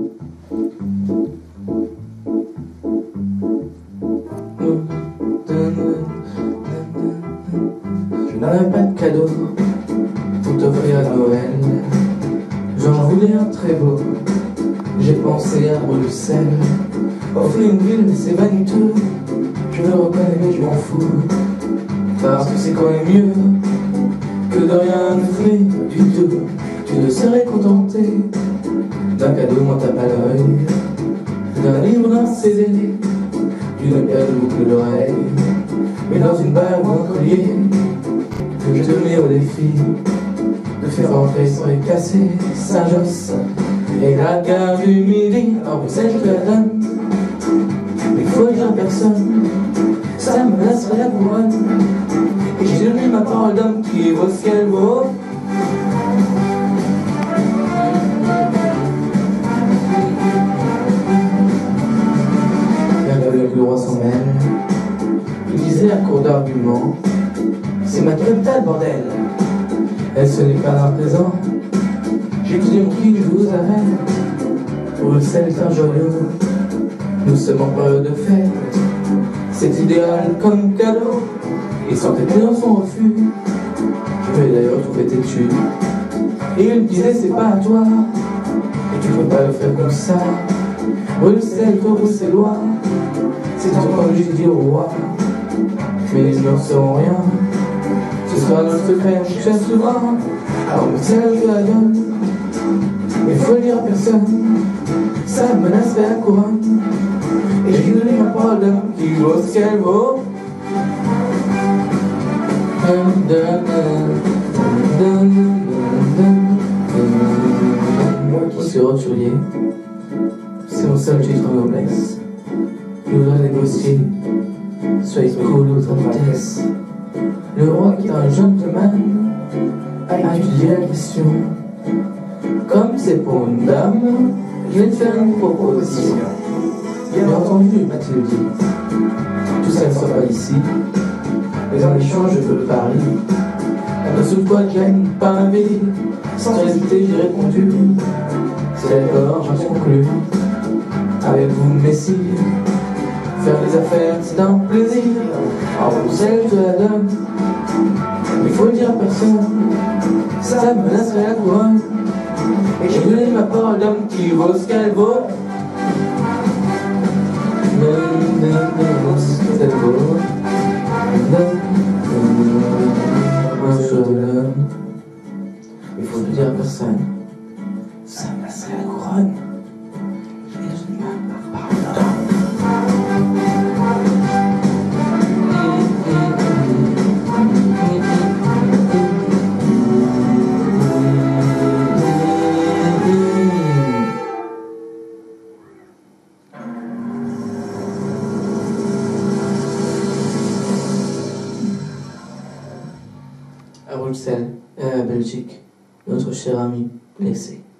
Je n'avais pas de cadeau pour t'offrir à Noël. J'en voulais un très beau. J'ai pensé à Bruxelles. Offrir une ville, mais c'est vaniteux. Je le reconnais, mais je m'en fous. Parce que c'est quand même mieux que de rien offrir du tout. Tu ne serais contenté d'un cadeau, moi t'as pas l'œil, d'un livre, d'un CD, d'une paire de boucles d'oreilles, mais dans une bague ou un collier. Je te mets au défi de faire entrer sans les casser Saint-Josse et la gare du Midi. En Bruxelles je te la donne, mais il faut dire à personne, ça me lasserait la couronne. Et j'ai donné ma parole d'homme qui vaut ce qu'elle vaut. Le roi s'en mêle, il disait à court d'arguments, c'est ma capitale, bordel. Elle, ce n'est pas un présent. J'ai tout compris, je vous arrête. Bruxelles est un joyau, nous sommes en période de fête. C'est idéal comme cadeau, et s'entêter dans son refus. Je vais d'ailleurs trouver têtu, et il me disait c'est pas à toi, et tu peux pas le faire comme ça. Bruxelles, toi bruxellois, c'est encore que j'ai dit au roi, mais les ne sauront rien. Ce sera notre secret, je cherche souvent. Alors Bruxelles, je la donne, mais faut le dire à personne, ça menacerait la couronne. Et j'ai donné ma parole d'homme qui vaut ce qu'elle vaut. Moi qui suis roturier, c'est mon seul titre en noblesse. Il voudrait négocier, soyez cool ou votre vitesse. Le roi qui est un gentleman a étudié la question. Comme c'est pour une dame, je vais te faire une proposition. Bien entendu, m'a-t-il dit, tout ça ne sort pas d'ici, mais en échange je veux le pari. En dessous de quoi je gagne pas ma vie. Sans hésiter j'ai répondu, c'est d'accord, j'en conclu. Avec vous, Messie, faire des affaires, c'est un plaisir. En Bruxelles, je la donne, mais il faut le dire à personne, ça menacerait la couronne. Et j'ai donné ma parole d'homme qui vaut ce qu'elle vaut. Ce qu'elle vaut. Moi je te donne, mais il faut le dire à personne, ça menacerait la couronne. À Bruxelles et à la Belgique, notre cher ami blessé.